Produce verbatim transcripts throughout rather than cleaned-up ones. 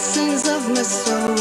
essence of my soul.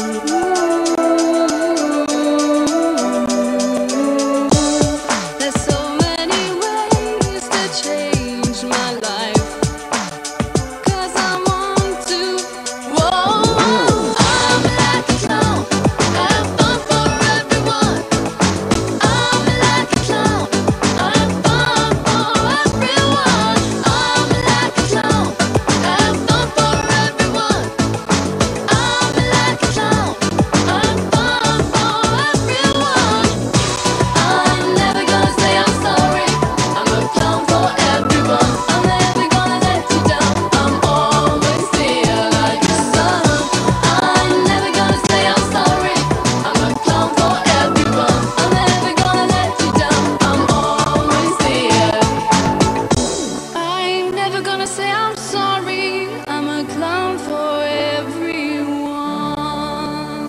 There's so many ways to change my life, 'cause I want to. Whoa, I'm like a clown, have fun for everyone. I'm like a clown, have fun for everyone. I'm like a clown, have fun for everyone. I'm like a clown, have fun for everyone. I'm never gonna say I'm sorry. I'm a clown for everyone. I'm never gonna let you down. I'm always here like the sun. I'm never gonna say I'm sorry. I'm a clown for everyone. I'm never gonna let you down. I'm always here. I'm never gonna say I'm sorry. I'm a clown for everyone.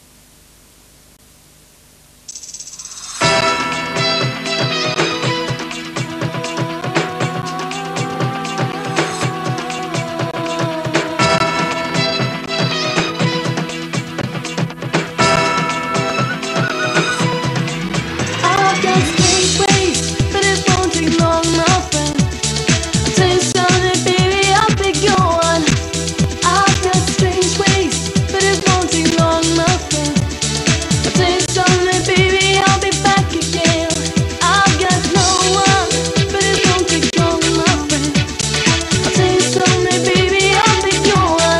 I've got strange ways, but it won't take long, my friend. I'll tell you something, baby, I'll be gone. I've got strange ways, but it won't take long, my friend. I'll tell you something, baby, I'll be back again. I've got no one, but it won't take long, my friend. I'll tell you something, baby, I'll be gone.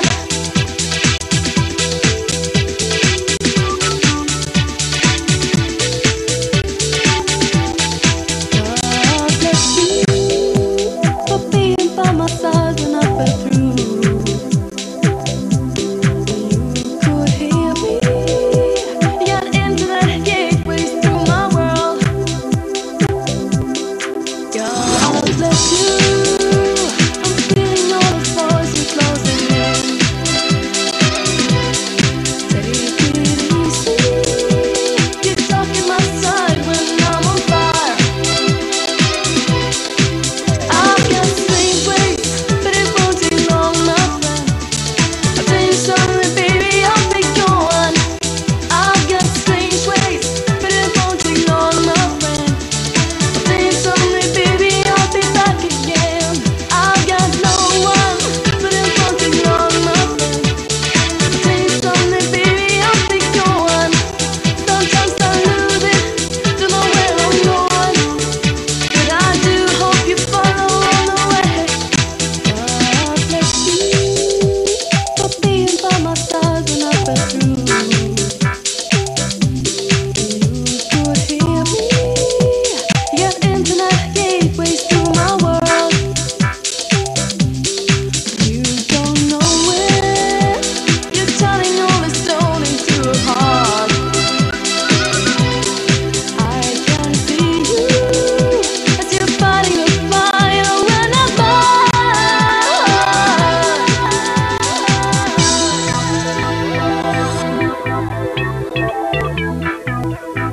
God bless you for being by my side when I fell through. You could hear me. You got into the gateways through my world. God bless you. I'm feeling all the voices closing in. Take it easy. You're talking my side when I'm on fire. I've got strange ways, but it won't take long, my friend. I'll tell you something, baby, I'll be gone. I've got strange ways, but it won't take long, my friend. I'll tell you something, baby, I'll be back again. I've got no one, but it won't take long, my friend. I'll tell you something, baby, I'll be gone. Sometimes I lose it, don't know where I'm going, but I do hope you follow on the way. God bless you for being by my side when I fell through. You could hear me. You got internet gateways through my world. You don't know it. You're turning all the stone into a heart. I can see you as you're fighting a fire when I burn.